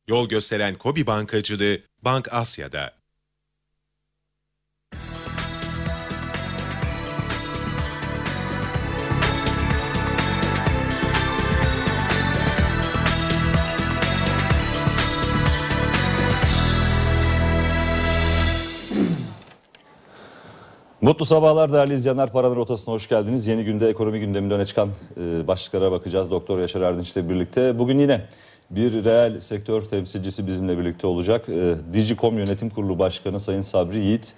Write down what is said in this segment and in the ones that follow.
Yol gösteren KOBİ bankacılığı Bank Asya'da. Mutlu sabahlar değerli izleyenler. Paranın Rotası'na hoş geldiniz. Yeni günde ekonomi gündeminde öne çıkan başlıklara bakacağız. Doktor Yaşar Erdinç ile birlikte. Bugün yine bir reel sektör temsilcisi bizimle birlikte olacak. Digicom Yönetim Kurulu Başkanı Sayın Sabri Yiğit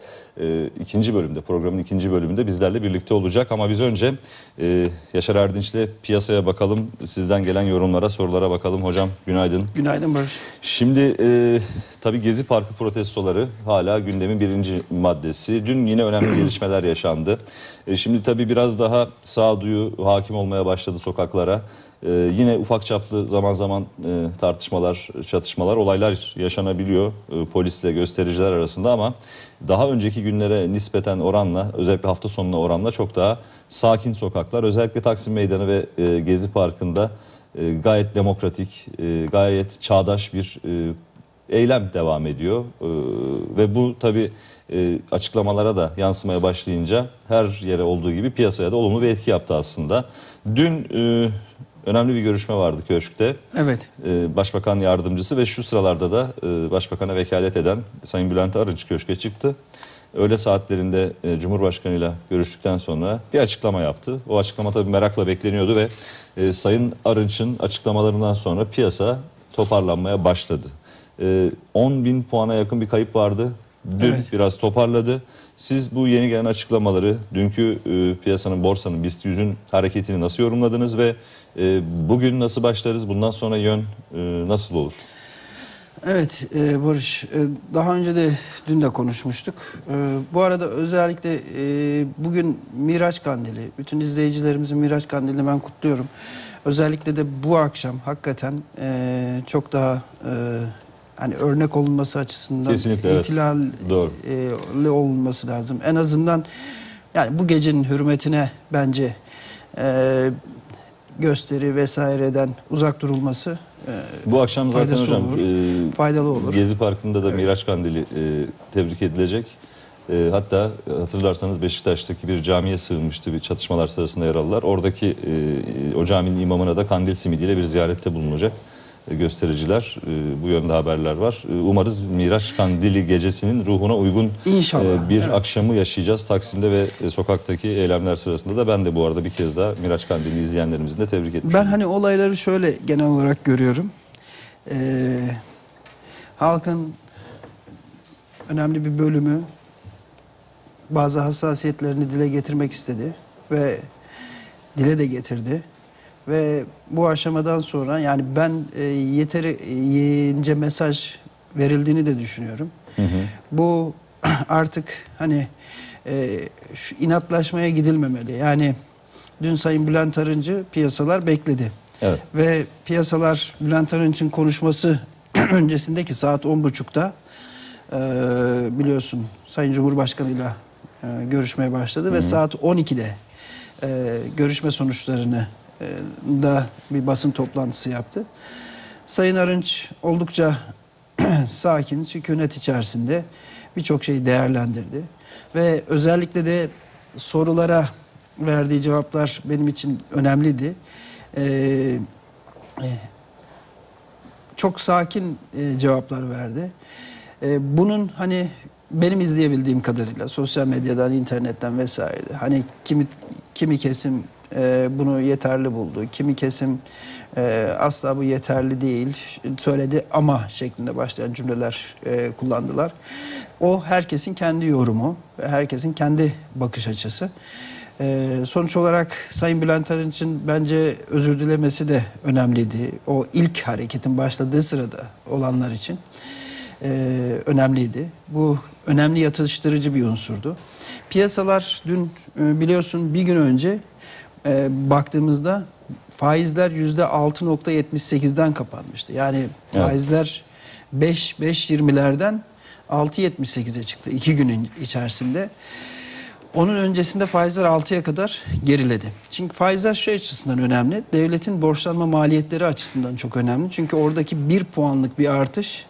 programın ikinci bölümünde bizlerle birlikte olacak. Ama biz önce Yaşar Erdinç ile piyasaya bakalım. Sizden gelen yorumlara, sorulara bakalım. Hocam günaydın. Günaydın Barış. Şimdi tabii Gezi Parkı protestoları hala gündemin birinci maddesi. Dün yine önemli gelişmeler yaşandı. Şimdi tabii biraz daha sağduyu hakim olmaya başladı sokaklara. Yine ufak çaplı zaman zaman tartışmalar, çatışmalar, olaylar yaşanabiliyor polisle göstericiler arasında ama daha önceki günlere nispeten oranla, özellikle hafta sonuna oranla çok daha sakin sokaklar. Özellikle Taksim Meydanı ve Gezi Parkı'nda gayet demokratik, gayet çağdaş bir eylem devam ediyor. Ve bu tabii açıklamalara da yansımaya başlayınca her yere olduğu gibi piyasaya da olumlu bir etki yaptı aslında. Dün önemli bir görüşme vardı Köşk'te. Evet. Başbakan yardımcısı ve şu sıralarda da Başbakan'a vekalet eden Sayın Bülent Arınç Köşk'e çıktı. Öğle saatlerinde Cumhurbaşkanı'yla görüştükten sonra bir açıklama yaptı. O açıklama tabii merakla bekleniyordu ve Sayın Arınç'ın açıklamalarından sonra piyasa toparlanmaya başladı. 10.000 puana yakın bir kayıp vardı. Dün biraz toparladı. Siz bu yeni gelen açıklamaları, dünkü piyasanın, borsanın, BIST 100'ün hareketini nasıl yorumladınız ve bugün nasıl başlarız? Bundan sonra yön nasıl olur? Evet Barış, daha önce de dün de konuşmuştuk. Bu arada özellikle bugün Miraç Kandili, bütün izleyicilerimizin Miraç Kandili'ni ben kutluyorum. Özellikle de bu akşam hakikaten çok daha hani örnek olunması açısından itilalli olunması lazım. En azından yani bu gecenin hürmetine bence gösteri vesaireden uzak durulması bu akşam zaten hocam faydalı olur. Gezi Parkı'nda da Miraç Kandili tebrik edilecek. Hatta hatırlarsanız Beşiktaş'taki bir camiye sığınmıştı, bir çatışmalar sırasında yaralılar. Oradaki o caminin imamına da kandil simidiyle bir ziyarette bulunacak göstericiler. Bu yönde haberler var. Umarız Miraç Kandili gecesinin ruhuna uygun bir akşamı yaşayacağız Taksim'de ve sokaktaki eylemler sırasında da. Ben de bu arada bir kez daha Miraç Kandili izleyenlerimizin de tebrik etmişim. Ben hani olayları şöyle genel olarak görüyorum. Halkın önemli bir bölümü bazı hassasiyetlerini dile getirmek istedi ve dile de getirdi. Ve bu aşamadan sonra yani ben yeterince mesaj verildiğini de düşünüyorum. Bu artık hani şu inatlaşmaya gidilmemeli. Yani dün Sayın Bülent Arınç'ı piyasalar bekledi. Evet. Ve piyasalar Bülent Arınç'ın konuşması öncesindeki saat 10.30'da biliyorsun Sayın Cumhurbaşkanı'yla görüşmeye başladı. Ve saat 12'de görüşme sonuçlarını da bir basın toplantısı yaptı. Sayın Arınç oldukça sakin, sükunet içerisinde birçok şeyi değerlendirdi. Ve özellikle de sorulara verdiği cevaplar benim için önemliydi. Çok sakin cevaplar verdi. Bunun hani benim izleyebildiğim kadarıyla sosyal medyadan, internetten vesaire hani kimi kesim bunu yeterli buldu. Kimi kesim asla bu yeterli değil, söyledi ama şeklinde başlayan cümleler kullandılar. O herkesin kendi yorumu ve herkesin kendi bakış açısı. Sonuç olarak Sayın Bülent Arınç'ın bence özür dilemesi de önemliydi. O ilk hareketin başladığı sırada olanlar için önemliydi. Bu önemli yatıştırıcı bir unsurdu. Piyasalar dün biliyorsun bir gün önce baktığımızda faizler %6.78'den kapanmıştı. Yani faizler 5.20'lerden 6.78'e çıktı 2 günün içerisinde. Onun öncesinde faizler 6'ya kadar geriledi. Çünkü faizler şey açısından önemli. Devletin borçlanma maliyetleri açısından çok önemli. Çünkü oradaki 1 puanlık bir artış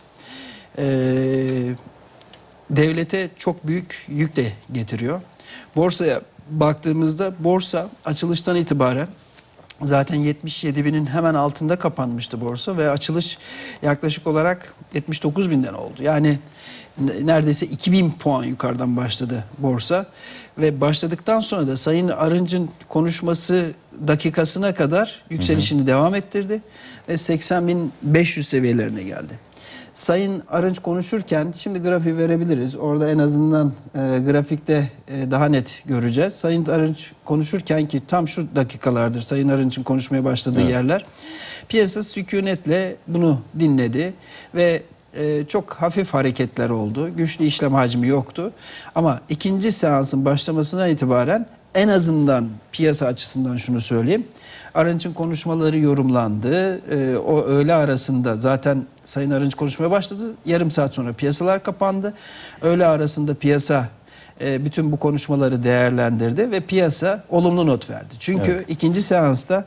devlete çok büyük yük de getiriyor. Borsaya baktığımızda borsa açılıştan itibaren zaten 77 binin hemen altında kapanmıştı borsa ve açılış yaklaşık olarak 79 binden oldu. Yani neredeyse 2000 puan yukarıdan başladı borsa ve başladıktan sonra da Sayın Arınç'ın konuşması dakikasına kadar yükselişini devam ettirdi ve 80.500 seviyelerine geldi. Sayın Arınç konuşurken, şimdi grafiği verebiliriz. Orada en azından grafikte daha net göreceğiz. Sayın Arınç konuşurken, ki tam şu dakikalardır Sayın Arınç'ın konuşmaya başladığı yerler. Piyasa sükunetle bunu dinledi ve çok hafif hareketler oldu. Güçlü işlem hacmi yoktu. Ama ikinci seansın başlamasına itibaren en azından piyasa açısından şunu söyleyeyim. Arınç'ın konuşmaları yorumlandı. O öğle arasında zaten Sayın Arınç konuşmaya başladı. Yarım saat sonra piyasalar kapandı. Öğle arasında piyasa bütün bu konuşmaları değerlendirdi ve piyasa olumlu not verdi. Çünkü ikinci seansta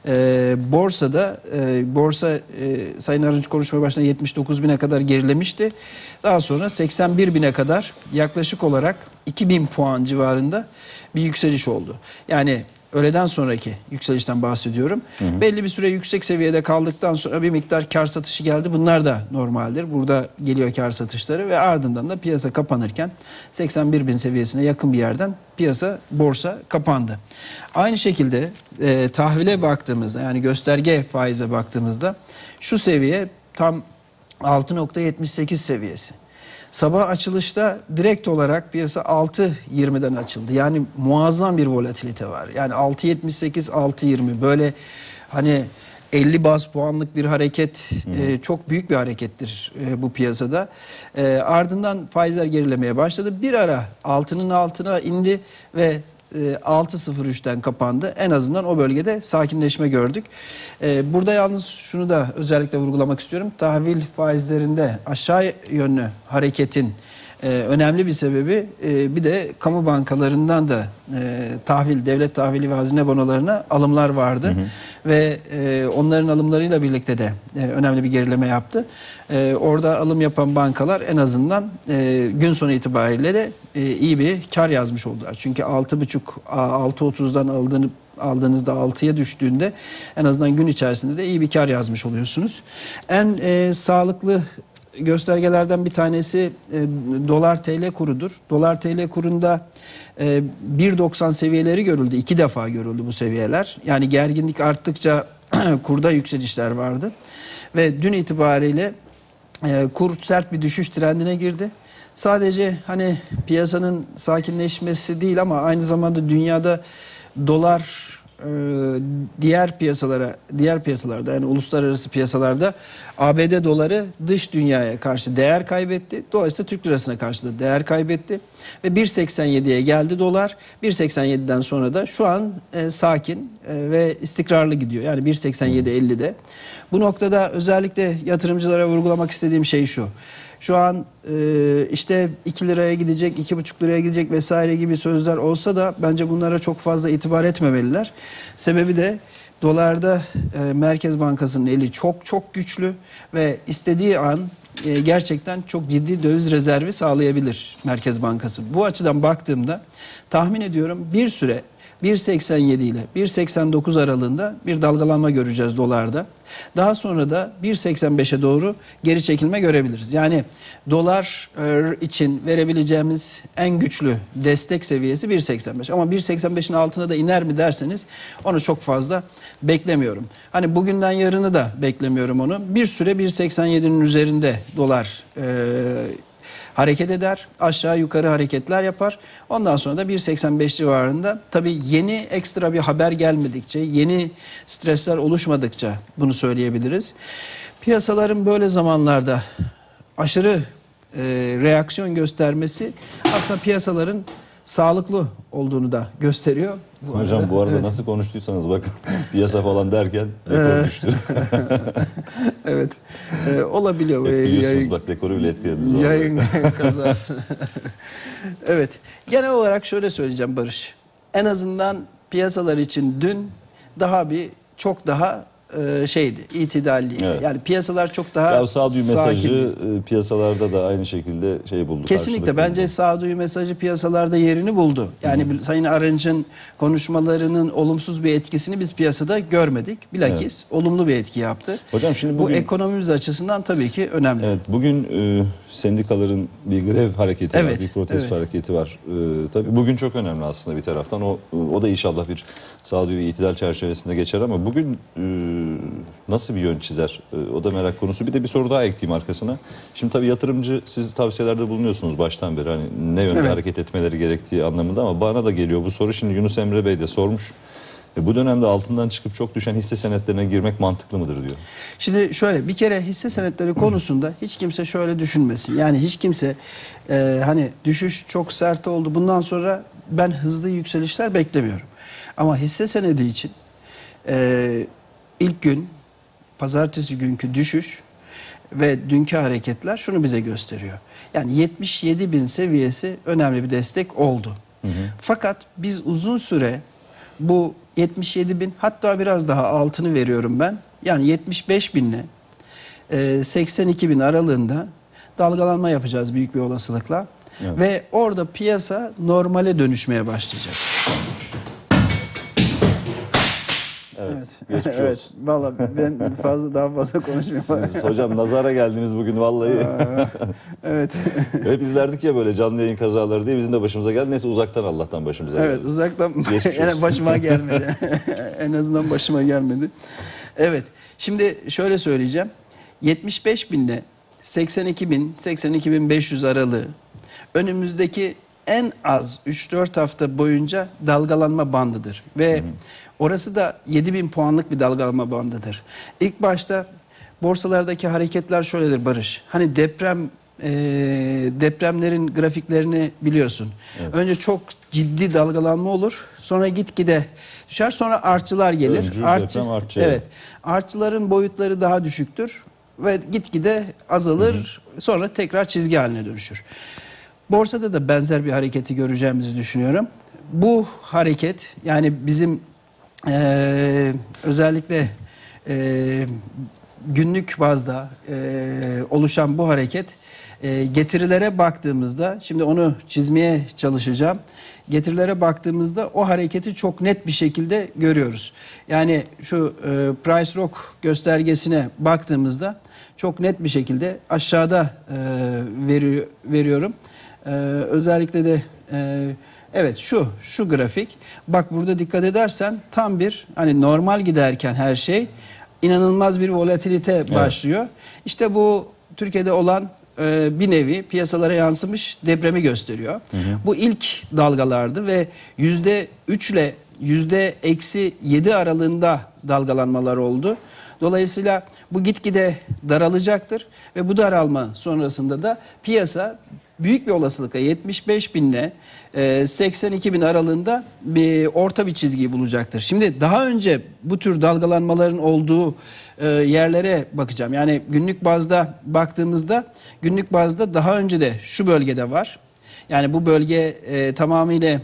borsada borsa Sayın Arınç konuşmaya başladığında 79 bine kadar gerilemişti. Daha sonra 81 bine kadar yaklaşık olarak 2000 puan civarında bir yükseliş oldu. Yani öğleden sonraki yükselişten bahsediyorum. Belli bir süre yüksek seviyede kaldıktan sonra bir miktar kar satışı geldi. Bunlar da normaldir. Burada geliyor kar satışları ve ardından da piyasa kapanırken 81 bin seviyesine yakın bir yerden borsa kapandı. Aynı şekilde tahvile baktığımızda, yani gösterge faize baktığımızda şu seviye tam 6.78 seviyesi. Sabah açılışta direkt olarak piyasa 6.20'den açıldı. Yani muazzam bir volatilite var. Yani 6.78, 6.20 böyle hani 50 baz puanlık bir hareket, çok büyük bir harekettir bu piyasada. Ardından faizler gerilemeye başladı. Bir ara altının altına indi ve 6.03'ten kapandı. En azından o bölgede sakinleşme gördük. Burada yalnız şunu da özellikle vurgulamak istiyorum. Tahvil faizlerinde aşağı yönlü hareketin önemli bir sebebi bir de kamu bankalarından da devlet tahvili ve hazine bonolarına alımlar vardı. Ve onların alımlarıyla birlikte de önemli bir gerileme yaptı. Orada alım yapan bankalar en azından gün sonu itibariyle de iyi bir kar yazmış oldular. Çünkü 6.30'dan aldığınızda 6'ya düştüğünde en azından gün içerisinde de iyi bir kar yazmış oluyorsunuz. En sağlıklı göstergelerden bir tanesi dolar TL kurudur. Dolar TL kurunda 1.90 seviyeleri görüldü. 2 defa görüldü bu seviyeler. Yani gerginlik arttıkça kurda yükselişler vardı. Ve dün itibariyle kur sert bir düşüş trendine girdi. Sadece hani piyasanın sakinleşmesi değil ama aynı zamanda dünyada dolar diğer piyasalarda, yani uluslararası piyasalarda ABD doları dış dünyaya karşı değer kaybetti. Dolayısıyla Türk lirasına karşı da değer kaybetti. Ve 1.87'ye geldi dolar. 1.87'den sonra da şu an sakin ve istikrarlı gidiyor. Yani 1.87.50'de. Bu noktada özellikle yatırımcılara vurgulamak istediğim şey şu. Şu an işte 2 liraya gidecek, 2,5 liraya gidecek vesaire gibi sözler olsa da bence bunlara çok fazla itibar etmemeliler. Sebebi de dolarda Merkez Bankası'nın eli çok çok güçlü ve istediği an gerçekten çok ciddi döviz rezervi sağlayabilir Merkez Bankası. Bu açıdan baktığımda tahmin ediyorum bir süre 1.87 ile 1.89 aralığında bir dalgalanma göreceğiz dolarda. Daha sonra da 1.85'e doğru geri çekilme görebiliriz. Yani dolar için verebileceğimiz en güçlü destek seviyesi 1.85. Ama 1.85'in altına da iner mi derseniz onu çok fazla beklemiyorum. Hani bugünden yarını da beklemiyorum onu. Bir süre 1.87'nin üzerinde dolar hareket eder. Aşağı yukarı hareketler yapar. Ondan sonra da 1.85 civarında. Tabii yeni ekstra bir haber gelmedikçe, yeni stresler oluşmadıkça bunu söyleyebiliriz. Piyasaların böyle zamanlarda aşırı reaksiyon göstermesi aslında piyasaların sağlıklı olduğunu da gösteriyor. Hocam bu arada evet. nasıl konuştuysanız bakın piyasa falan derken dekor düştü. Evet. Olabiliyor. Etkiliyorsunuz bak, dekoru bile etkilediniz. Yayın kazası. Evet. Genel olarak şöyle söyleyeceğim Barış. En azından piyasalar için dün çok daha şeydi, itidalliydi. Evet. Yani piyasalar çok daha Ya sağduyu mesajı sakindi. piyasalarda da aynı şekilde şey buldu. Kesinlikle karşılık bence buldu. sağduyu mesajı piyasalarda yerini buldu. Yani Sayın Arınç'ın konuşmalarının olumsuz bir etkisini biz piyasada görmedik. Bilakis olumlu bir etki yaptı. Hocam şimdi Bu bugün, ekonomimiz açısından tabii ki önemli. evet, bugün sendikaların bir grev hareketi var, Evet, bir protesto evet. hareketi var. Tabii bugün çok önemli aslında bir taraftan. O da inşallah bir sağduyu ve itidal çerçevesinde geçer ama bugün nasıl bir yön çizer? O da merak konusu. Bir de bir soru daha ekleyeyim arkasına. Şimdi tabii yatırımcı, siz tavsiyelerde bulunuyorsunuz baştan beri. Hani ne yönde Evet. hareket etmeleri gerektiği anlamında, ama bana da geliyor bu soru. Şimdi Yunus Emre Bey de sormuş. Bu dönemde altından çıkıp çok düşen hisse senetlerine girmek mantıklı mıdır diyor. Şimdi şöyle, bir kere hisse senetleri konusunda hiç kimse şöyle düşünmesin. Yani hiç kimse hani düşüş çok sert oldu, bundan sonra ben hızlı yükselişler beklemiyorum. Ama hisse senedi için ilk gün, pazartesi günkü düşüş ve dünkü hareketler şunu bize gösteriyor. Yani 77.000 seviyesi önemli bir destek oldu. Fakat biz uzun süre bu 77.000, hatta biraz daha altını veriyorum ben. Yani 75.000 ile 82.000 aralığında dalgalanma yapacağız büyük bir olasılıkla. Evet. Ve orada piyasa normale dönüşmeye başlayacak. Evet. Geçmiş Evet. olsun. Vallahi ben daha fazla konuşmayayım. Siz hocam nazara geldiniz bugün vallahi. Evet. Hep izlerdik ya böyle canlı yayın kazaları diye, bizim de başımıza geldi. Neyse uzaktan Allah'tan başımıza Evet, geldi. uzaktan Geçmiş yani olsun. başıma gelmedi. En azından başıma gelmedi. Evet. Şimdi şöyle söyleyeceğim. 75.000 ile 82.000, 82.500 aralığı önümüzdeki en az 3-4 hafta boyunca dalgalanma bandıdır. Ve orası da 7.000 puanlık bir dalgalanma bandıdır. İlk başta borsalardaki hareketler şöyledir Barış. Hani depremlerin grafiklerini biliyorsun. Evet. Önce çok ciddi dalgalanma olur. Sonra gitgide düşer. Sonra artçılar gelir. Öncü, deprem, artçı. Evet. Artçıların boyutları daha düşüktür ve gitgide azalır. Sonra tekrar çizgi haline dönüşür. Borsada da benzer bir hareketi göreceğimizi düşünüyorum. Bu hareket, yani bizim özellikle günlük bazda oluşan bu hareket, getirilere baktığımızda, şimdi onu çizmeye çalışacağım. Getirilere baktığımızda o hareketi çok net bir şekilde görüyoruz. Yani şu Price Rock göstergesine baktığımızda çok net bir şekilde aşağıda veriyorum. Özellikle de evet şu grafik. Bak burada dikkat edersen tam bir, hani normal giderken her şey, inanılmaz bir volatilite başlıyor. Evet. İşte bu Türkiye'de olan bir nevi piyasalara yansımış depremi gösteriyor. Bu ilk dalgalardı ve %3 ile %-7 aralığında dalgalanmalar oldu. Dolayısıyla bu gitgide daralacaktır ve bu daralma sonrasında da piyasa büyük bir olasılıkla 75.000 ile 82.000 aralığında bir orta bir çizgiyi bulacaktır. Şimdi daha önce bu tür dalgalanmaların olduğu yerlere bakacağım. Yani günlük bazda baktığımızda, günlük bazda daha önce de şu bölgede var. Yani bu bölge tamamıyla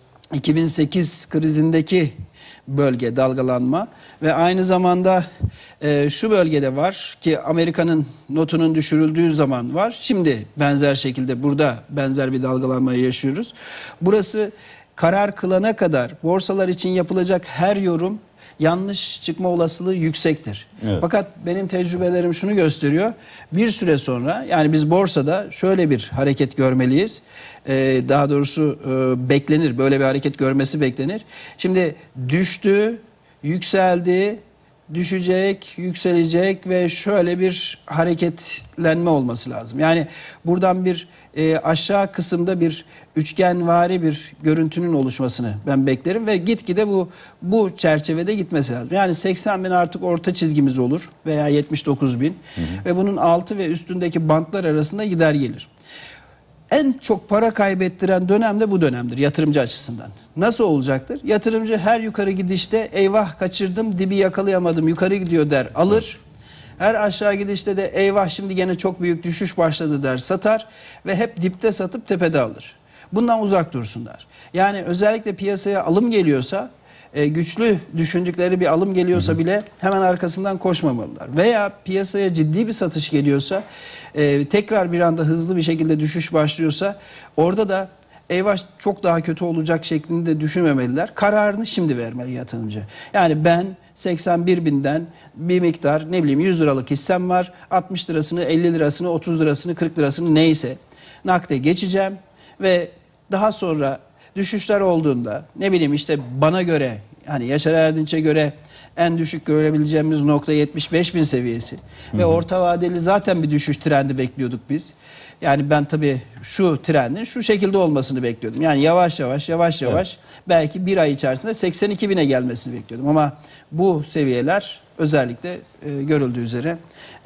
2008 krizindeki bölge, dalgalanma ve aynı zamanda şu bölgede var ki Amerika'nın notunun düşürüldüğü zaman var. Şimdi benzer şekilde burada benzer bir dalgalanmayı yaşıyoruz. Burası karar kılana kadar borsalar için yapılacak her yorum yanlış çıkma olasılığı yüksektir. Evet. Fakat benim tecrübelerim şunu gösteriyor. Bir süre sonra, yani biz borsada şöyle bir hareket görmeliyiz. Daha doğrusu beklenir. Böyle bir hareket görmesi beklenir. Şimdi düştü, yükseldi, düşecek, yükselecek ve şöyle bir hareketlenme olması lazım. Yani buradan bir aşağı kısımda bir üçgenvari bir görüntünün oluşmasını ben beklerim ve gitgide bu çerçevede gitmesi lazım. Yani 80.000 artık orta çizgimiz olur veya 79.000 ve bunun altı ve üstündeki bantlar arasında gider gelir. en çok para kaybettiren dönem de bu dönemdir yatırımcı açısından. Nasıl olacaktır? Yatırımcı her yukarı gidişte eyvah kaçırdım, dibi yakalayamadım, yukarı gidiyor der, alır. Her aşağı gidişte de eyvah şimdi gene çok büyük düşüş başladı der, satar ve hep dipte satıp tepede alır. Bundan uzak dursunlar. Yani özellikle piyasaya alım geliyorsa, güçlü düşündükleri bir alım geliyorsa bile hemen arkasından koşmamalılar. Veya piyasaya ciddi bir satış geliyorsa, tekrar bir anda hızlı bir şekilde düşüş başlıyorsa orada da eyvah çok daha kötü olacak şeklinde düşünmemeliler. Kararını şimdi vermeli yatırımcı. Yani ben 81 binden bir miktar 100 liralık hissem var. 60 lirasını, 50 lirasını, 30 lirasını, 40 lirasını neyse nakde geçeceğim ve daha sonra düşüşler olduğunda işte bana göre, hani Yaşar Erdinç'e göre en düşük görebileceğimiz nokta 75.000 seviyesi. Ve orta vadeli zaten bir düşüş trendi bekliyorduk biz. Yani ben tabii şu trendin şu şekilde olmasını bekliyordum. Yani yavaş yavaş belki bir ay içerisinde 82.000'e gelmesini bekliyordum. Ama bu seviyeler özellikle görüldüğü üzere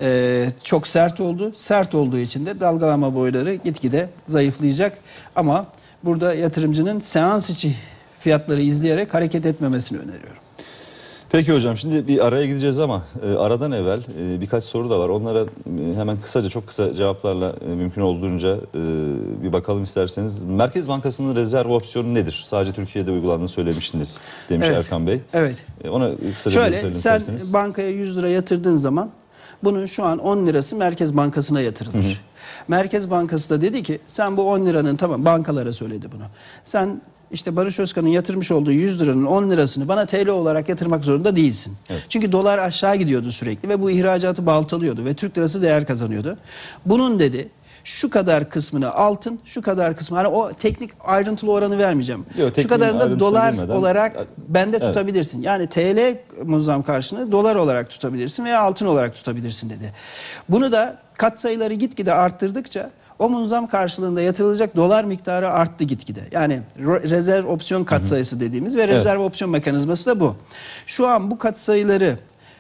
çok sert oldu. Sert olduğu için de dalgalama boyları gitgide zayıflayacak. Ama burada yatırımcının seans içi fiyatları izleyerek hareket etmemesini öneriyorum. Peki hocam, şimdi bir araya gideceğiz ama aradan evvel birkaç soru da var. Onlara hemen kısaca, çok kısa cevaplarla mümkün olduğunca bir bakalım isterseniz. Merkez Bankası'nın rezerv opsiyonu nedir? Sadece Türkiye'de uygulandığını söylemiştiniz demiş Erkan Bey. Evet. Ona kısaca bir sen isterseniz. bankaya 100 lira yatırdığın zaman bunun şu an 10 lirası Merkez Bankası'na yatırılır. Merkez Bankası da dedi ki sen bu 10 liranın, tamam, bankalara söyledi bunu. Sen işte Barış Özkan'ın yatırmış olduğu 100 liranın 10 lirasını bana TL olarak yatırmak zorunda değilsin. Evet. Çünkü dolar aşağı gidiyordu sürekli ve bu ihracatı baltalıyordu ve Türk lirası değer kazanıyordu. Bunun dedi şu kadar kısmını altın, şu kadar kısmı, hani o teknik ayrıntılı oranı vermeyeceğim. Yok, şu kadarını da dolar olarak bende tutabilirsin. Yani TL muazzam karşılığını dolar olarak tutabilirsin veya altın olarak tutabilirsin dedi. Bunu da katsayıları gitgide arttırdıkça o muazzam karşılığında yatırılacak dolar miktarı arttı gitgide. Yani rezerv opsiyon katsayısı dediğimiz ve rezerv opsiyon mekanizması da bu. Şu an bu katsayıları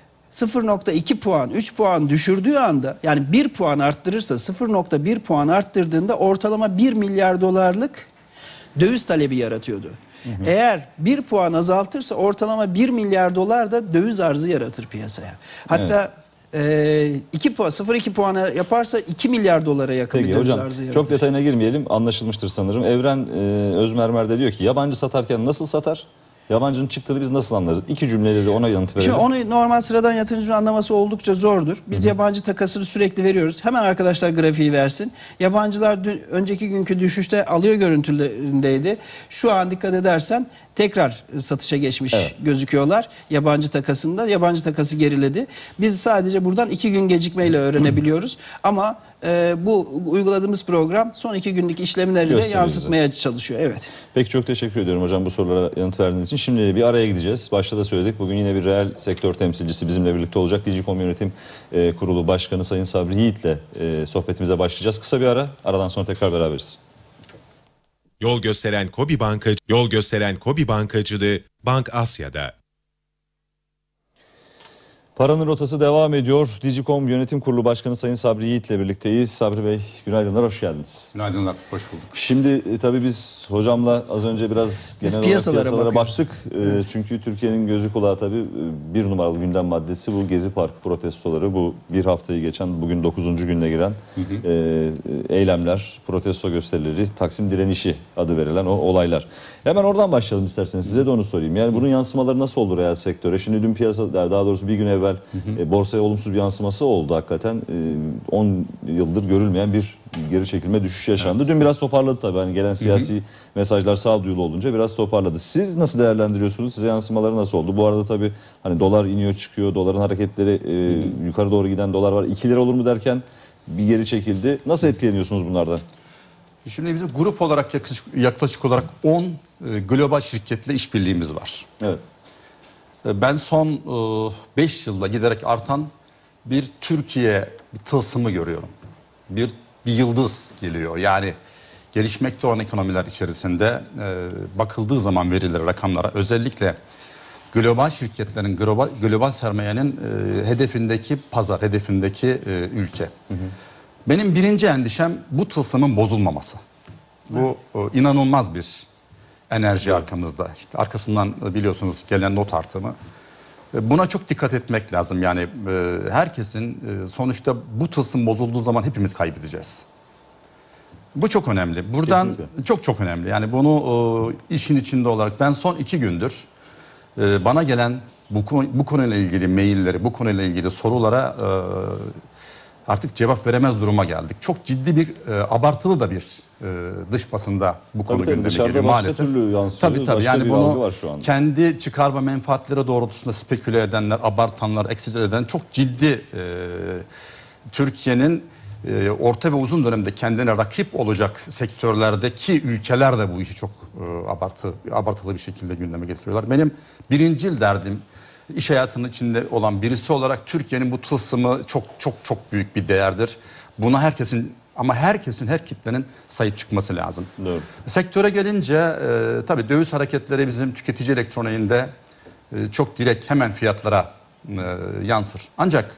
0.2 puan, 3 puan düşürdüğü anda, yani 1 puan arttırırsa, 0.1 puan arttırdığında ortalama 1 milyar dolarlık döviz talebi yaratıyordu. Eğer 1 puan azaltırsa ortalama 1 milyar dolar da döviz arzı yaratır piyasaya. Hatta 0.2 puana yaparsa 2 milyar dolara yakın bir döviz arzı yaratır. Çok detayına girmeyelim, anlaşılmıştır sanırım. Evren Özmermer de diyor ki yabancı satarken nasıl satar? Yabancının çıktığını biz nasıl anlarız? İki cümleyle de ona yanıt verelim. Şimdi onu normal sıradan yatırımcının anlaması oldukça zordur. Biz yabancı takasını sürekli veriyoruz. Hemen arkadaşlar grafiği versin. Yabancılar önceki günkü düşüşte alıyor görüntülerindeydi. Şu an dikkat edersen tekrar satışa geçmiş gözüküyorlar. Yabancı takasında. Yabancı takası geriledi. Biz sadece buradan 2 gün gecikmeyle öğrenebiliyoruz. Ama bu uyguladığımız program son 2 günlük işlemleri de yansıtmaya çalışıyor. Evet. Peki, çok teşekkür ediyorum hocam bu sorulara yanıt verdiğiniz için. Şimdi bir araya gideceğiz. Başta da söyledik. Bugün yine bir reel sektör temsilcisi bizimle birlikte olacak. Digicom Yönetim Kurulu Başkanı Sayın Sabri Yiğit'le sohbetimize başlayacağız. Kısa bir ara. Aradan sonra tekrar beraberiz. Yol gösteren KOBİ Bankacılığı Bank Asya'da. Paranın rotası devam ediyor. Digicom Yönetim Kurulu Başkanı Sayın Sabri Yiğit'le birlikteyiz. Sabri Bey, günaydınlar, hoş geldiniz. Günaydınlar, hoş bulduk. Şimdi tabii biz hocamla az önce biraz genel olarak piyasalara baktık. Çünkü Türkiye'nin gözü kulağı tabii bir numaralı gündem maddesi bu Gezi Parkı protestoları. Bu bir haftayı geçen, bugün 9. gününe giren eylemler, protesto gösterileri, Taksim direnişi adı verilen o olaylar. Hemen oradan başlayalım isterseniz. Size de onu sorayım. Yani bunun yansımaları nasıl olur reel sektöre? Şimdi dün piyasa, daha doğrusu bir gün evvel borsaya olumsuz bir yansıması oldu hakikaten. 10 yıldır görülmeyen bir geri çekilme, düşüş yaşandı. Dün biraz toparladı tabii. Hani gelen siyasi mesajlar sağduyulu olunca biraz toparladı. Siz nasıl değerlendiriyorsunuz? Size yansımaları nasıl oldu? Bu arada tabii hani dolar iniyor çıkıyor. Doların hareketleri yukarı doğru giden dolar var. 2 lira olur mu derken bir geri çekildi. Nasıl etkileniyorsunuz bunlardan? Şimdi bizim grup olarak yaklaşık olarak 10 global şirketle işbirliğimiz var. Evet. Ben son 5 yılda giderek artan bir Türkiye tılsımı görüyorum. Bir yıldız geliyor. Yani gelişmekte olan ekonomiler içerisinde bakıldığı zaman verilere, rakamlara, özellikle global şirketlerin, global sermayenin hedefindeki pazar, hedefindeki ülke. Benim birinci endişem bu tılsımın bozulmaması. Bu inanılmaz bir enerji arkamızda. İşte arkasından biliyorsunuz gelen not artımı. Buna çok dikkat etmek lazım. Yani herkesin sonuçta bu tılsım bozulduğu zaman hepimiz kaybedeceğiz. Bu çok önemli. Buradan Kesinlikle. çok önemli. Yani bunu işin içinde olarak ben son 2 gündür bana gelen bu konuyla ilgili mailleri, bu konuyla ilgili sorulara artık cevap veremez duruma geldik. Çok ciddi bir abartılı da bir dış basında bu konu gündeme geliyor maalesef. Türlü yansıyor. Tabii Başka yani bir algı bunu var şu anda. kendi çıkar ve menfaatleri doğrultusunda speküle edenler, abartanlar, egzajere eden çok ciddi Türkiye'nin orta ve uzun dönemde kendine rakip olacak sektörlerdeki ülkeler de bu işi çok abartılı bir şekilde gündeme getiriyorlar. Benim birincil derdim iş hayatının içinde olan birisi olarak Türkiye'nin bu tılsımı çok büyük bir değerdir. Buna herkesin, her kitlenin sahip çıkması lazım. Doğru. Sektöre gelince tabii döviz hareketleri bizim tüketici elektroniğinde çok direkt hemen fiyatlara yansır. Ancak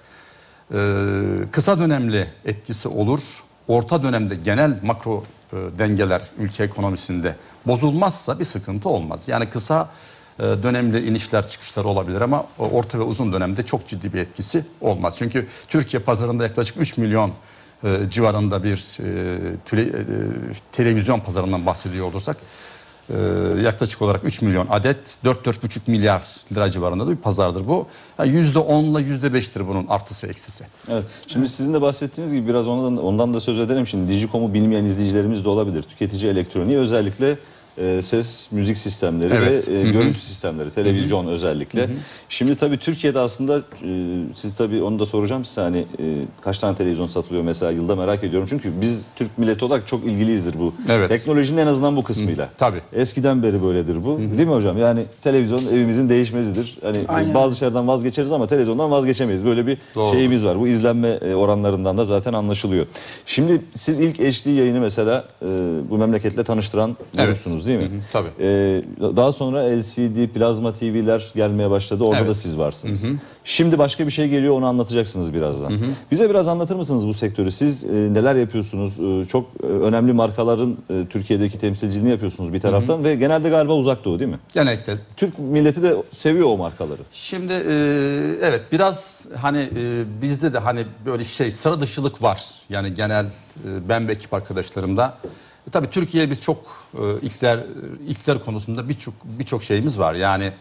kısa dönemli etkisi olur. Orta dönemde genel makro dengeler ülke ekonomisinde bozulmazsa bir sıkıntı olmaz. Yani kısa dönemli inişler çıkışlar olabilir ama orta ve uzun dönemde çok ciddi bir etkisi olmaz. Çünkü Türkiye pazarında yaklaşık 3 milyon civarında bir televizyon pazarından bahsediyor olursak yaklaşık olarak 3 milyon adet 4-4,5 milyar lira civarında da bir pazardır bu. Yani %10 ile %5'tir bunun artısı eksisi. Evet. Şimdi sizin de bahsettiğiniz gibi biraz ondan da söz edelim. Şimdi Digicom'u bilmeyen izleyicilerimiz de olabilir. Tüketici elektroniği özellikle ses, müzik sistemleri Evet. ve görüntü sistemleri, televizyon özellikle. Şimdi tabii Türkiye'de aslında siz tabii onu da soracağım size hani kaç tane televizyon satılıyor mesela yılda merak ediyorum. Çünkü biz Türk milleti olarak çok ilgiliyizdir bu. Evet. Teknolojinin en azından bu kısmıyla. Tabii. Eskiden beri böyledir bu. Değil mi hocam? Yani televizyon evimizin değişmezidir. Hani Aynen. bazı şeylerden vazgeçeriz ama televizyondan vazgeçemeyiz. Böyle bir şeyimiz var. Bu izlenme oranlarından da zaten anlaşılıyor. Şimdi siz ilk HD yayını mesela bu memleketle tanıştıran grupsunuz değil mi? Tabii. Daha sonra LCD, plazma TV'ler gelmeye başladı. Orada da siz varsınız. Şimdi başka bir şey geliyor onu anlatacaksınız birazdan. Bize biraz anlatır mısınız bu sektörü? Siz neler yapıyorsunuz? Çok önemli markaların Türkiye'deki temsilciliğini yapıyorsunuz bir taraftan ve genelde galiba Uzak Doğu değil mi? Genellikle. Türk milleti de seviyor o markaları. Şimdi evet biraz hani bizde de hani böyle sıra dışılık var. Yani genel ben ve ekip arkadaşlarımda. Tabii Türkiye'ye biz çok ilkler konusunda birçok şeyimiz var. Yani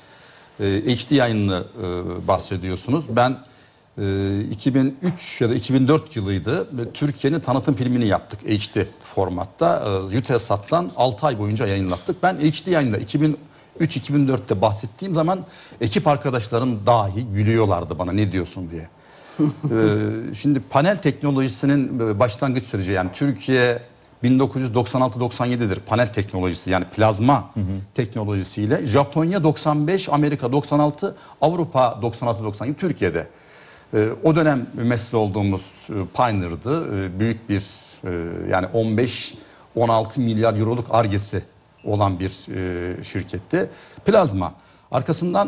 HD yayınını bahsediyorsunuz. Ben 2003 ya da 2004 yılıydı. Türkiye'nin tanıtım filmini yaptık HD formatta. Eutelsat'tan 6 ay boyunca yayınlattık. Ben HD yayında 2003-2004'te bahsettiğim zaman ekip arkadaşlarım dahi gülüyorlardı bana ne diyorsun diye. Şimdi panel teknolojisinin başlangıç süreci yani Türkiye 1996-97'dir panel teknolojisi yani plazma teknolojisiyle. Japonya 95, Amerika 96, Avrupa 96-97 Türkiye'de. O dönem mesle olduğumuz Pioneer'dı. Büyük bir yani 15-16 milyar euroluk Ar-Ge'si olan bir şirketti. Plazma. Arkasından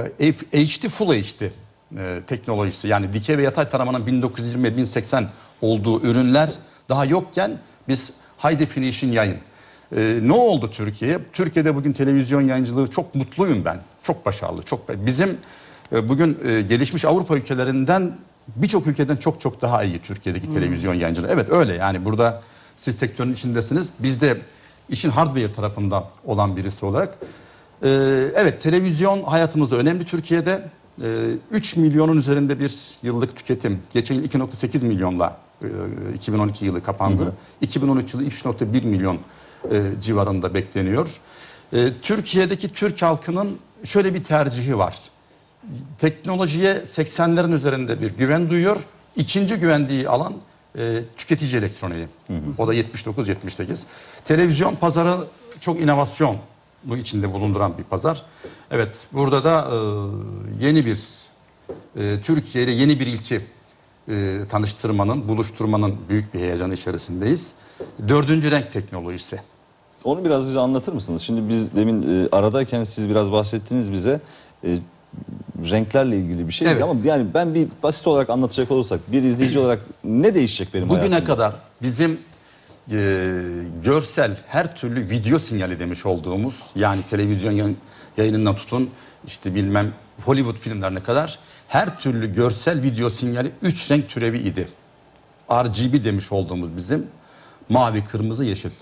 HD Full HD teknolojisi yani dikey ve yatay taramanın 1920-1080 olduğu ürünler daha yokken biz High Definition yayın. Ne oldu Türkiye'ye? Türkiye'de bugün televizyon yayıncılığı çok mutluyum ben. Çok başarılı. Bizim bugün gelişmiş Avrupa ülkelerinden birçok ülkeden çok daha iyi Türkiye'deki televizyon yayıncılığı. Evet öyle yani burada siz sektörün içindesiniz. Biz de işin hardware tarafında olan birisi olarak. Evet televizyon hayatımızda önemli Türkiye'de. 3 milyonun üzerinde bir yıllık tüketim. Geçen yıl 2,8 milyonla 2012 yılı kapandı. 2013 yılı 3,1 milyon civarında bekleniyor. Türkiye'deki Türk halkının şöyle bir tercihi var. Teknolojiye 80'lerin üzerinde bir güven duyuyor. İkinci güvendiği alan tüketici elektroniği. O da 79-78. Televizyon pazarı çok inovasyonu içinde bulunduran bir pazar. Evet burada da yeni bir Türkiye ile yeni bir ilki tanıştırmanın, buluşturmanın büyük bir heyecanı içerisindeyiz. 4. renk teknolojisi. Onu biraz bize anlatır mısınız? Şimdi biz demin aradayken siz biraz bahsettiniz bize renklerle ilgili bir şey. Evet. Ama yani ben bir basit olarak anlatacak olursak bir izleyici olarak ne değişecek benim hayatımda? Bugüne kadar bizim görsel her türlü video sinyali demiş olduğumuz, yani televizyon yayınından tutun işte bilmem Hollywood filmlerine kadar her türlü görsel video sinyali 3 renk türevi idi. RGB demiş olduğumuz bizim mavi, kırmızı, yeşil.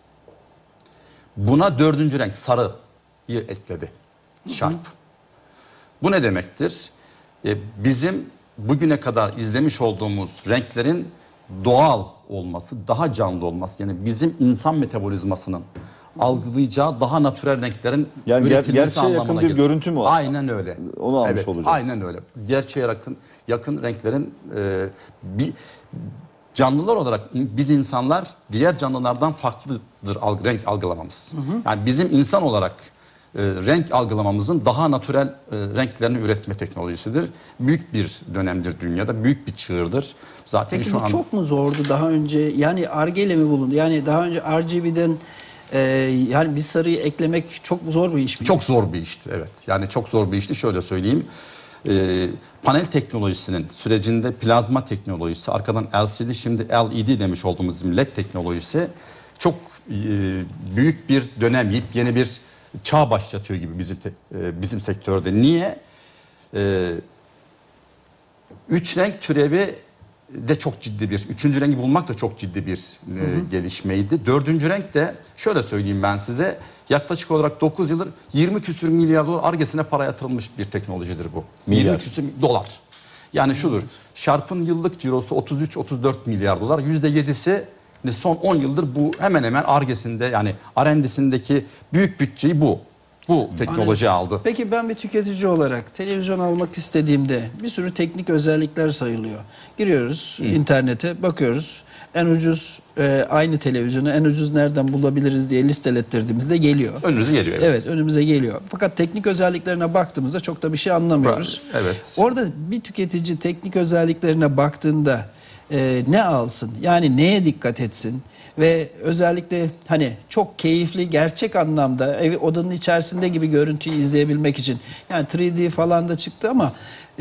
Buna 4. renk sarıyı ekledi Sharp. Bu ne demektir? Bizim bugüne kadar izlemiş olduğumuz renklerin doğal olması, daha canlı olması, yani bizim insan metabolizmasının algılayacağı daha natürel renklerin Yani üretilmesi gerçeğe yakın anlamına bir gelir. görüntü mü var? Aynen öyle. Onu almış evet, olacağız. Aynen öyle. Gerçeğe yakın renklerin bir canlılar olarak biz insanlar diğer canlılardan farklıdır renk algılamamız. Yani bizim insan olarak renk algılamamızın daha natürel renklerini üretme teknolojisidir. Büyük bir dönemdir dünyada, büyük bir çığırdır. Zaten Peki şu bu an çok mu zordu daha önce? Yani Ar-Ge ile mi bulundu? Yani daha önce RGB'den yani bir sarıyı eklemek çok zor bir iş mi? çok zor bir işti, evet. Yani çok zor bir işti. Şöyle söyleyeyim. Panel teknolojisinin sürecinde plazma teknolojisi, arkadan LCD, şimdi LED demiş olduğumuz LED teknolojisi çok büyük bir dönem, yeni bir çağ başlatıyor gibi bizim sektörde. Niye? 3 renk türevi de çok ciddi bir, 3. rengi bulmak da çok ciddi bir gelişmeydi. 4. renk de şöyle söyleyeyim ben size, yaklaşık olarak 9 yıldır 20 küsür milyar dolar Ar-Ge'sine para yatırılmış bir teknolojidir bu. Milyar. 20 küsür dolar. Yani şudur, Sharp'ın yıllık cirosu 33-34 milyar dolar, %7'si son 10 yıldır bu hemen hemen Ar-Ge'sinde, yani R&D'sindeki büyük bütçeyi bu teknoloji aldı. Peki ben bir tüketici olarak televizyon almak istediğimde bir sürü teknik özellikler sayılıyor. Giriyoruz internete, bakıyoruz. En ucuz aynı televizyonu en ucuz nereden bulabiliriz diye listelettirdiğimizde geliyor. Önünüze geliyor. Evet, önümüze geliyor. Fakat teknik özelliklerine baktığımızda çok da bir şey anlamıyoruz. Evet. Orada bir tüketici teknik özelliklerine baktığında ne alsın? Yani neye dikkat etsin? Ve özellikle hani çok keyifli, gerçek anlamda odanın içerisinde gibi görüntüyü izleyebilmek için, yani 3D falan da çıktı ama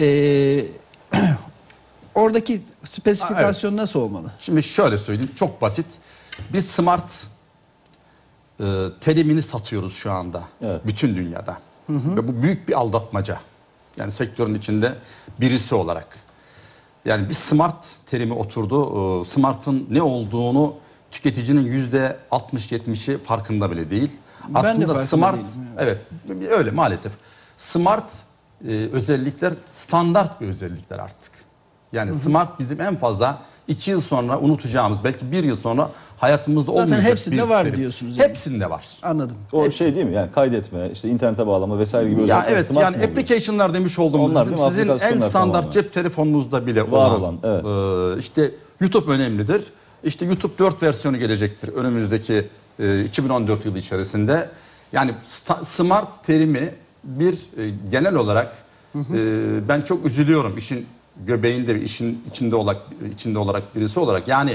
oradaki spesifikasyon nasıl olmalı? Şimdi şöyle söyleyeyim, çok basit. Biz smart terimini satıyoruz şu anda, evet, bütün dünyada. Ve bu büyük bir aldatmaca. Yani sektörün içinde birisi olarak. Yani bir smart terimi oturdu. Smart'ın ne olduğunu tüketicinin %60-70'i farkında bile değil. Ben de Aslında farkında smart, değilim. evet öyle maalesef. Smart özellikler standart bir özellikler artık. Yani smart bizim en fazla 2 yıl sonra unutacağımız, belki 1 yıl sonra hayatımızda olmayacak. Zaten hepsinde var terim. diyorsunuz yani. Hepsinde var. Anladım. O şey değil mi? Yani kaydetme, işte internete bağlama vesaire gibi Ya özellikler evet, smart yani mı oluyor? application'lar demiş olduğumuz Onlar bizim, değil mi? sizin en Aplikasyonlar standart tamamen. cep telefonunuzda bile Var olan, olan, evet. işte YouTube önemlidir. İşte YouTube 4 versiyonu gelecektir önümüzdeki 2014 yılı içerisinde. Yani smart terimi bir genel olarak ben çok üzülüyorum işin göbeğinde ve işin içinde olarak birisi olarak. Yani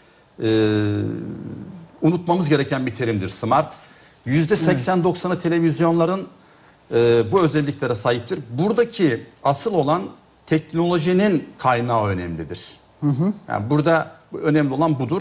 unutmamız gereken bir terimdir smart. %80-90'ı televizyonların bu özelliklere sahiptir. Buradaki asıl olan teknolojinin kaynağı önemlidir. Yani burada önemli olan budur.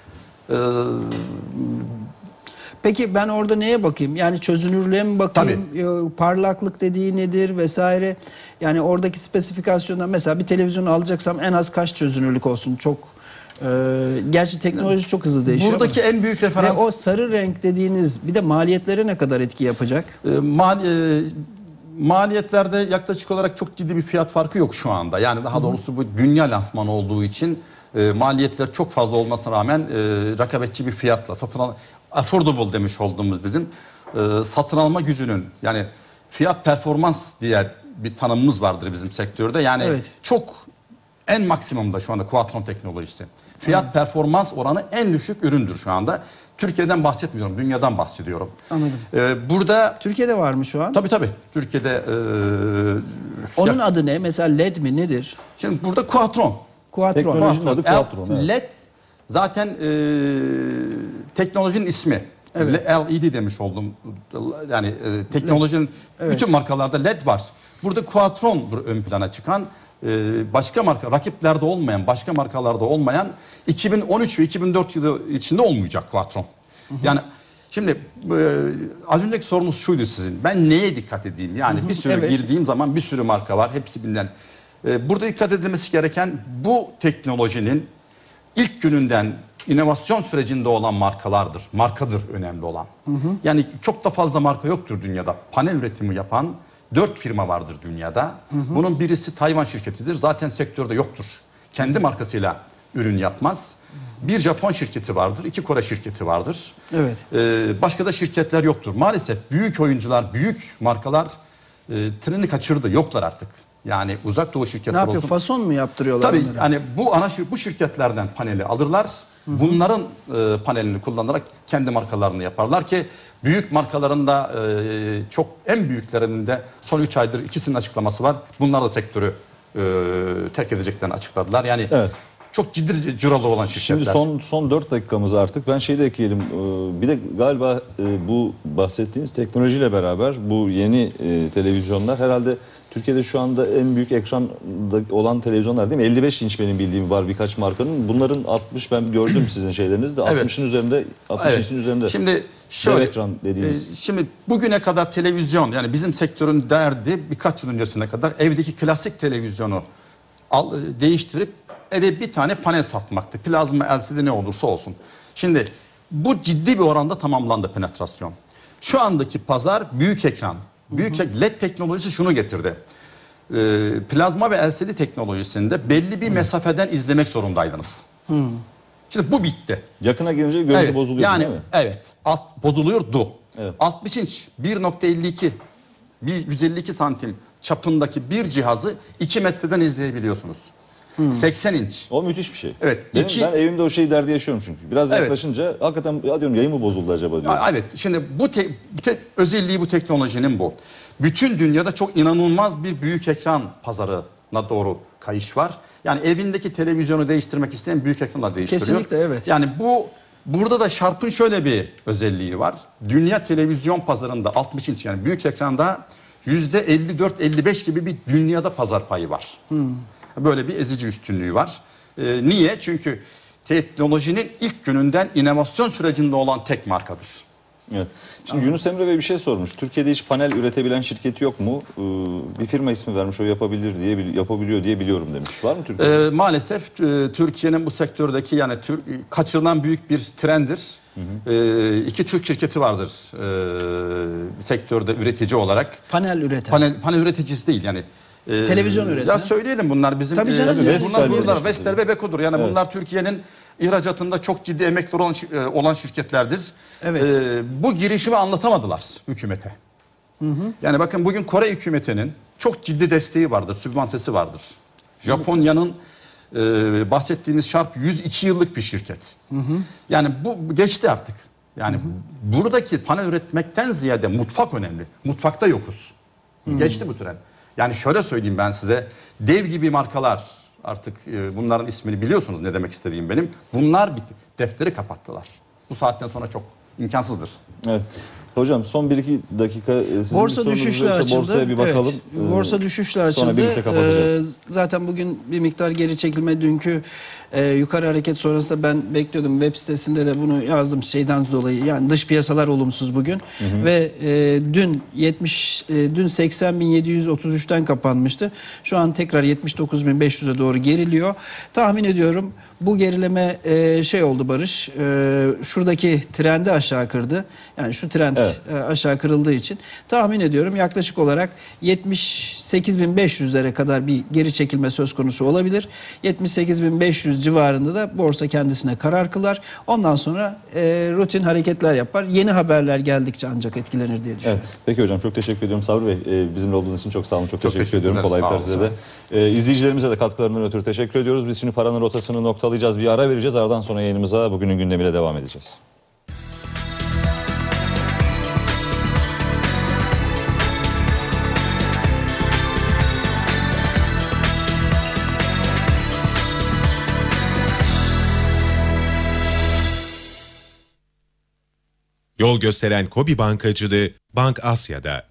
Peki ben orada neye bakayım? Yani çözünürlüğe mi bakayım? Parlaklık dediği nedir vesaire? Yani oradaki spesifikasyonlar, mesela bir televizyon alacaksam en az kaç çözünürlük olsun? Çok gerçi teknoloji çok hızlı değişiyor. Buradaki en büyük referans... Ve o sarı renk dediğiniz bir de maliyetlere ne kadar etki yapacak? Maliyetlerde yaklaşık olarak çok ciddi bir fiyat farkı yok şu anda. Yani daha doğrusu bu dünya lansmanı olduğu için maliyetler çok fazla olmasına rağmen rekabetçi bir fiyatla affordable demiş olduğumuz bizim satın alma gücünün, yani fiyat performans diye bir tanımımız vardır bizim sektörde. Yani evet, çok en maksimumda şu anda Quatron teknolojisi. Fiyat performans oranı en düşük üründür şu anda. Türkiye'den bahsetmiyorum, dünyadan bahsediyorum. Anladım. Burada Türkiye'de var mı şu an? tabii Türkiye'de onun adı ne? Mesela LED mi nedir? şimdi burada Quatron. Quatron. Teknolojinin adı Quatron. Evet. LED zaten teknolojinin ismi. Evet. LED demiş oldum. Yani teknolojinin bütün markalarda LED var. Burada Quatron ön plana çıkan başka marka, rakiplerde olmayan, başka markalarda olmayan 2013 ve 2004 yılı içinde olmayacak Qualcomm. Yani şimdi az önceki sorunuz şuydu sizin. Ben neye dikkat edeyim? Yani bir sürü girdiğim zaman bir sürü marka var. Hepsi bilinen. Burada dikkat edilmesi gereken bu teknolojinin ilk gününden inovasyon sürecinde olan markalardır. Markadır önemli olan. Yani çok da fazla marka yoktur dünyada. Panel üretimi yapan 4 firma vardır dünyada. Bunun birisi Tayvan şirketidir. Zaten sektörde yoktur. Kendi markasıyla ürün yapmaz. Bir Japon şirketi vardır. 2 Kore şirketi vardır. Evet. Başka da şirketler yoktur. Maalesef büyük oyuncular, büyük markalar treni kaçırdı. Yoklar artık. Yani uzak doğu şirketler Ne yapıyor? olsun. Fason mu yaptırıyorlar Tabii onlara? hani bu şirketlerden paneli alırlar. Bunların panelini kullanarak kendi markalarını yaparlar ki büyük markalarında çok en büyüklerinin de son 3 aydır ikisinin açıklaması var. Bunlar da sektörü terk edeceklerini açıkladılar. Yani çok ciddi ciralı olan şirketler. Şimdi son 4 dakikamız artık. Ben şeyi de ekleyelim. Bir de galiba bu bahsettiğiniz teknolojiyle beraber bu yeni televizyonlar herhalde Türkiye'de şu anda en büyük ekranda olan televizyonlar değil mi? 55 inç benim bildiğim var birkaç markanın. Bunların 60 ben gördüm sizin şeylerinizde. 60'ın üzerinde, 60 inçin üzerinde. Şimdi şöyle, ekran dediğiniz. Şimdi bugüne kadar televizyon yani bizim sektörün derdi birkaç yıl öncesine kadar evdeki klasik televizyonu değiştirip eve bir tane panel satmaktı. Plazma, LCD ne olursa olsun. Şimdi bu ciddi bir oranda tamamlandı penetrasyon. Şu andaki pazar büyük ekran. Büyük LED teknolojisi şunu getirdi. Plazma ve LCD teknolojisinde belli bir mesafeden izlemek zorundaydınız. Şimdi bu bitti. Yakına gelince görüntü bozuluyor yani, değil mi? Evet. Bozuluyordu. Evet. 60 inç 1.52 152 santim çapındaki bir cihazı 2 metreden izleyebiliyorsunuz. 80 inç. O müthiş bir şey. Evet. Ben evimde o şeyi derdi yaşıyorum çünkü. Biraz yaklaşınca hakikaten ya diyorum yayın mı bozuldu acaba diyorum. Evet. Şimdi özelliği bu teknolojinin bu. Bütün dünyada çok inanılmaz bir büyük ekran pazarına doğru kayış var. Yani evindeki televizyonu değiştirmek isteyen büyük ekranla değiştiriyor. Kesinlikle evet. Yani burada da Sharp'ın şöyle bir özelliği var. Dünya televizyon pazarında 60 inç yani büyük ekranda %54-55 gibi bir dünyada pazar payı var. Böyle bir ezici üstünlüğü var. Niye? Çünkü teknolojinin ilk gününden inovasyon sürecinde olan tek markadır. Evet. Şimdi Yunus Emre Bey bir şey sormuş. Türkiye'de hiç panel üretebilen şirketi yok mu? Bir firma ismi vermiş o yapabiliyor diye biliyorum demiş. Var mı Türkiye'de? Maalesef Türkiye'nin bu sektördeki yani kaçırılan büyük bir trenddir. 2 Türk şirketi vardır sektörde üretici olarak. Panel üreten. Panel üreticisi değil yani. Televizyon üreten. Ya söyleyelim bunlar bizim. Tabii canım. Bunlar Vestel ve Beko'dur. Yani bunlar Türkiye'nin ihracatında çok ciddi emekleri olan şirketlerdir. Evet. Bu girişimi anlatamadılar hükümete. Yani bakın bugün Kore hükümetinin çok ciddi desteği vardır, sübvansiyası vardır. Japonya'nın bahsettiğimiz Sharp 102 yıllık bir şirket. Yani bu geçti artık. Yani buradaki panel üretmekten ziyade mutfak önemli. Mutfakta yokuz. Geçti bu tren. Yani şöyle söyleyeyim ben size. Dev gibi markalar artık bunların ismini biliyorsunuz ne demek istediğim benim. Bunlar defteri kapattılar. Bu saatten sonra çok imkansızdır. Evet. Hocam son 1-2 dakika sizin Borsa düşüşle açıldı. Borsaya bir bakalım. Evet, borsa düşüşle açıldı. Sonra birlikte kapatacağız. Zaten bugün bir miktar geri çekilme dünkü yukarı hareket sonrasında ben bekliyordum. Web sitesinde de bunu yazdım şeyden dolayı. Yani dış piyasalar olumsuz bugün. Ve dün 80.733'ten kapanmıştı. Şu an tekrar 79.500'e doğru geriliyor. Tahmin ediyorum bu gerileme oldu Barış. Şuradaki trendi aşağı kırdı. Yani şu trend aşağı kırıldığı için tahmin ediyorum yaklaşık olarak 78.500'lere kadar bir geri çekilme söz konusu olabilir. 78.500 civarında da borsa kendisine karar kılar. Ondan sonra rutin hareketler yapar. Yeni haberler geldikçe ancak etkilenir diye düşünüyorum. Evet. Peki hocam çok teşekkür ediyorum Sabri Bey. Bizimle olduğunuz için çok sağ olun. Çok teşekkür ediyorum. Kolaylıklar size de. İzleyicilerimize de katkılarından ötürü teşekkür ediyoruz. Biz şimdi paranın rotasını noktalayacağız. Bir ara vereceğiz. Aradan sonra yayınımıza bugünün gündemiyle devam edeceğiz. Yol gösteren KOBİ bankacılığı Bank Asya'da.